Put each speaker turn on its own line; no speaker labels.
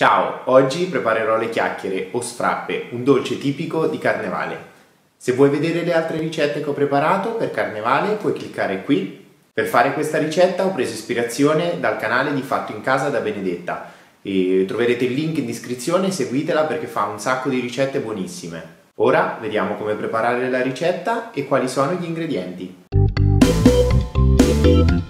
Ciao, oggi preparerò le chiacchiere o sfrappe, un dolce tipico di Carnevale. Se vuoi vedere le altre ricette che ho preparato per Carnevale puoi cliccare qui. Per fare questa ricetta ho preso ispirazione dal canale di Fatto in Casa da Benedetta e troverete il link in descrizione, seguitela perché fa un sacco di ricette buonissime. Ora vediamo come preparare la ricetta e quali sono gli ingredienti.